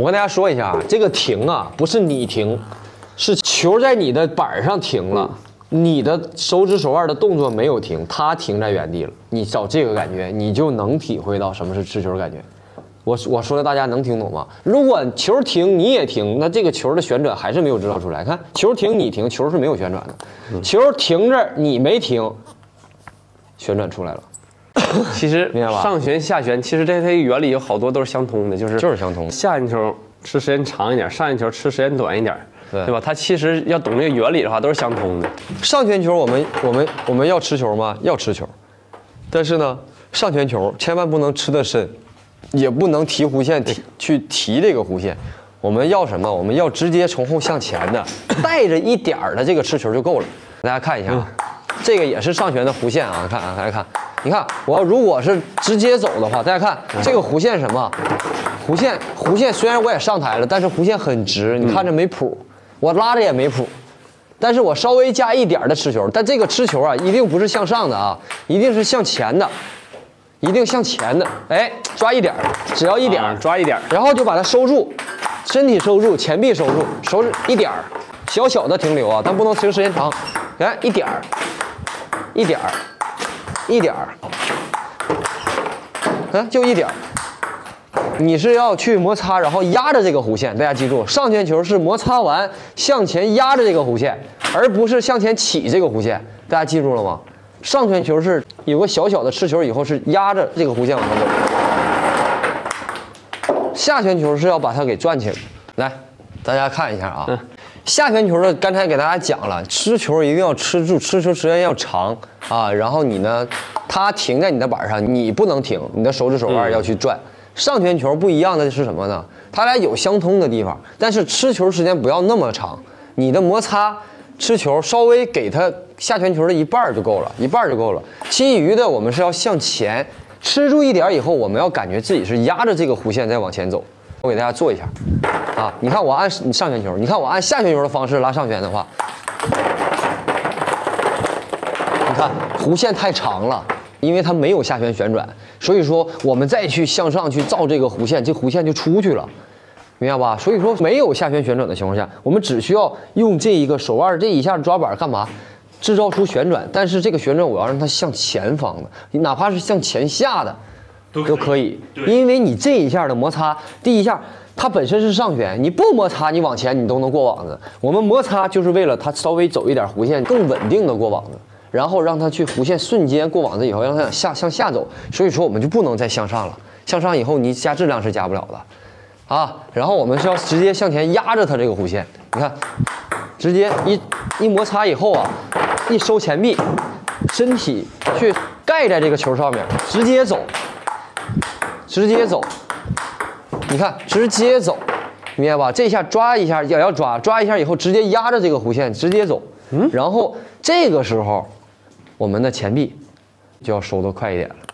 我跟大家说一下啊，这个停啊，不是你停，是球在你的板上停了，你的手指手腕的动作没有停，它停在原地了。你找这个感觉，你就能体会到什么是持球感觉。我说的大家能听懂吗？如果球停你也停，那这个球的旋转还是没有制造出来。看球停你停，球是没有旋转的。球停这儿你没停，旋转出来了。 其实明白吧？ 上旋下旋，其实这些原理有好多都是相通的，就是相通的。 下旋球吃时间长一点，上旋球吃时间短一点，对吧？它其实要懂这个原理的话，都是相通的。 上旋球我们要吃球吗？要吃球，但是呢，上旋球千万不能吃得深。也不能提弧线去提这个弧线，我们要什么？我们要直接从后向前的，带着一点儿的这个持球就够了。大家看一下，这个也是上旋的弧线啊，看啊，大家看，你看我要如果是直接走的话，大家看这个弧线什么？弧线虽然我也上台了，但是弧线很直，你看着没谱，我拉着也没谱。但是我稍微加一点的持球，但这个持球啊，一定不是向上的啊，一定是向前的。一定向前的，哎，抓一点，只要一点， 抓一点， 然后就把它收住，身体收住，前臂收住，手指一点，小小的停留啊，但不能停时间长。来一点，一点，一点，就一点。你是要去摩擦，然后压着这个弧线，大家记住，上旋球是摩擦完向前压着这个弧线，而不是向前起这个弧线，大家记住了吗？上旋球是有个小小的持球，以后是压着这个弧线往前走。下旋球是要把它给转起来。来，大家看一下啊，下旋球的刚才给大家讲了，吃球一定要吃住，吃球时间要长啊。然后你呢，它停在你的板上，你不能停，你的手指手腕要去转。上旋球不一样的是什么呢？它俩有相通的地方，但是吃球时间不要那么长，你的摩擦。吃球稍微给它下旋球的一半就够了，一半就够了。其余的我们是要向前吃住一点以后，我们要感觉自己是压着这个弧线再往前走。我给大家做一下啊，你看我按你上旋球，你看我按下旋球的方式拉上旋的话，你看弧线太长了，因为它没有下旋旋转，所以说我们再去向上去造这个弧线，这弧线就出去了。明白吧？所以说没有下旋旋转的情况下，我们只需要用这一个手腕这一下抓板干嘛？制造出旋转，但是这个旋转我要让它向前方的，哪怕是向前下的都可以，因为你这一下的摩擦，第一下它本身是上旋，你不摩擦你往前你都能过网子。我们摩擦就是为了它稍微走一点弧线，更稳定的过网子，然后让它去弧线瞬间过网子以后让它向下走。所以说我们就不能再向上了，向上以后你加质量是加不了的。啊，然后我们是要直接向前压着它这个弧线，你看，直接一摩擦以后啊，一收前臂，身体去盖在这个球上面，直接走，直接走，你看直接走，明白吧？这下抓一下也要抓一下以后直接压着这个弧线直接走，然后这个时候我们的前臂就要收得快一点了。